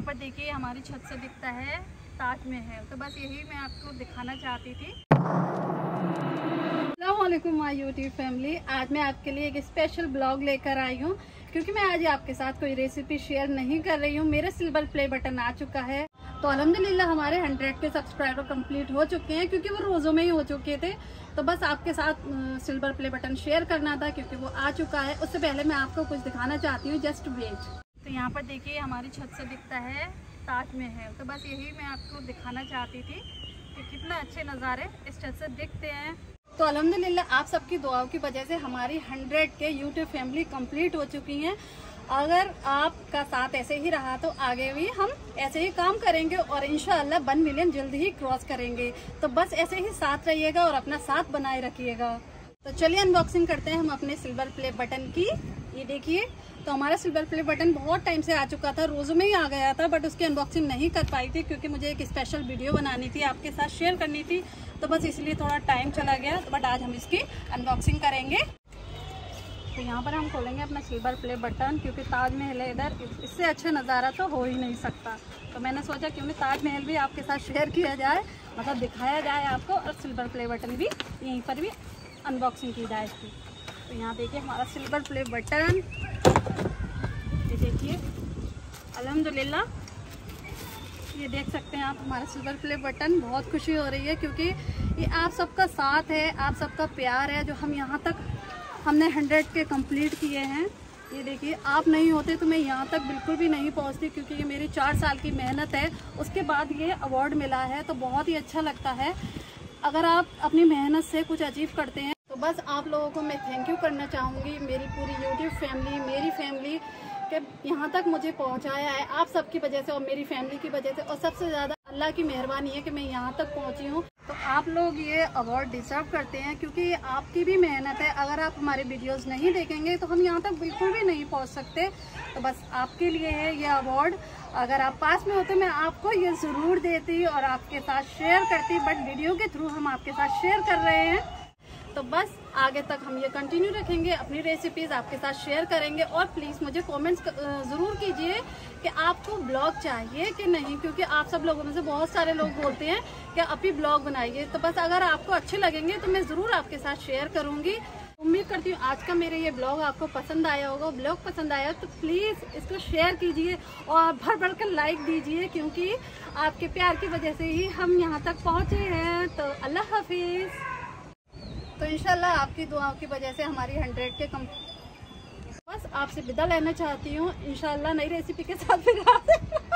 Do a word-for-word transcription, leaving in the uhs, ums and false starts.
पर देखिए हमारी छत से दिखता है ताजमहल। तो बस यही मैं आपको दिखाना चाहती थी। अस्सलाम वालेकुम माय यूट्यूब फैमिली। आज मैं आपके लिए एक स्पेशल ब्लॉग लेकर आई हूँ, क्योंकि मैं आज आपके साथ कोई रेसिपी शेयर नहीं कर रही हूँ। मेरा सिल्वर प्ले बटन आ चुका है, तो अल्हम्दुलिल्लाह हमारे हंड्रेड के सब्सक्राइबर कंप्लीट हो चुके हैं, क्योंकि वो रोज़ों में ही हो चुके थे। तो बस आपके साथ सिल्वर प्ले बटन शेयर करना था, क्योंकि वो आ चुका है। उससे पहले मैं आपको कुछ दिखाना चाहती हूँ, जस्ट वेट। तो यहाँ पर देखिए हमारी छत से दिखता है ताजमहल। तो बस यही मैं आपको दिखाना चाहती थी कि कितना अच्छे नज़ारे इस छत से दिखते हैं। तो अल्हम्दुलिल्लाह आप सबकी दुआओं की वजह से हमारी हंड्रेड के यूट्यूब फैमिली कंप्लीट हो चुकी हैं। अगर आपका साथ ऐसे ही रहा तो आगे भी हम ऐसे ही काम करेंगे और इंशाअल्लाह वन मिलियन जल्द ही क्रॉस करेंगे। तो बस ऐसे ही साथ रहिएगा और अपना साथ बनाए रखिएगा। तो चलिए अनबॉक्सिंग करते हैं हम अपने सिल्वर प्ले बटन की। ये देखिए, तो हमारा सिल्वर प्ले बटन बहुत टाइम से आ चुका था, रोज़ों में ही आ गया था, बट उसकी अनबॉक्सिंग नहीं कर पाई थी, क्योंकि मुझे एक स्पेशल वीडियो बनानी थी, आपके साथ शेयर करनी थी। तो बस इसलिए थोड़ा टाइम चला गया, तो बट आज हम इसकी अनबॉक्सिंग करेंगे। तो यहाँ पर हम खोलेंगे अपना सिल्वर प्ले बटन, क्योंकि ताजमहल है इधर, इससे अच्छा नज़ारा तो हो ही नहीं सकता। तो मैंने सोचा क्यों नहीं ताजमहल भी आपके साथ शेयर किया जाए, मतलब दिखाया जाए आपको, और सिल्वर प्ले बटन भी यहीं पर भी अनबॉक्सिंग की जाए इसकी। तो यहाँ देखिए हमारा सिल्वर प्ले बटन, ये देखिए अल्हम्दुलिल्लाह, ये देख सकते हैं आप हमारा सिल्वर प्ले बटन। बहुत खुशी हो रही है, क्योंकि ये आप सबका साथ है, आप सबका प्यार है, जो हम यहाँ तक हमने हंड्रेड के कंप्लीट किए हैं। ये देखिए, आप नहीं होते तो मैं यहाँ तक बिल्कुल भी नहीं पहुँचती, क्योंकि ये मेरी चार साल की मेहनत है, उसके बाद ये अवार्ड मिला है। तो बहुत ही अच्छा लगता है अगर आप अपनी मेहनत से कुछ अचीव करते हैं। तो बस आप लोगों को मैं थैंक यू करना चाहूँगी, मेरी पूरी यूट्यूब फैमिली, मेरी फैमिली के यहाँ तक मुझे पहुँचाया है आप सबकी वजह से और मेरी फैमिली की वजह से, और सबसे ज़्यादा अल्लाह की मेहरबानी है कि मैं यहाँ तक पहुँची हूँ। तो आप लोग ये अवार्ड डिजर्व करते हैं, क्योंकि ये आपकी भी मेहनत है। अगर आप हमारे वीडियोस नहीं देखेंगे तो हम यहाँ तक बिल्कुल भी नहीं पहुँच सकते। तो बस आपके लिए है ये अवार्ड। अगर आप पास में होते मैं आपको ये ज़रूर देती और आपके साथ शेयर करती, बट वीडियो के थ्रू हम आपके साथ शेयर कर रहे हैं। तो बस आगे तक हम ये कंटिन्यू रखेंगे, अपनी रेसिपीज़ आपके साथ शेयर करेंगे। और प्लीज़ मुझे कमेंट्स ज़रूर कीजिए कि आपको ब्लॉग चाहिए कि नहीं, क्योंकि आप सब लोगों में से बहुत सारे लोग बोलते हैं कि अभी ब्लॉग बनाइए। तो बस अगर आपको अच्छे लगेंगे तो मैं ज़रूर आपके साथ शेयर करूँगी। उम्मीद करती हूँ आज का मेरे ये ब्लॉग आपको पसंद आया होगा। ब्लॉग पसंद आया तो प्लीज़ इसको शेयर कीजिए और भर भर कर लाइक दीजिए, क्योंकि आपके प्यार की वजह से ही हम यहाँ तक पहुँचे हैं। तो अल्लाह हाफिज़। तो इंशाल्लाह आपकी दुआओं की वजह से हमारी हंड्रेड के कम, बस आपसे विदा लेना चाहती हूँ। इंशाल्लाह नई रेसिपी के साथ फिर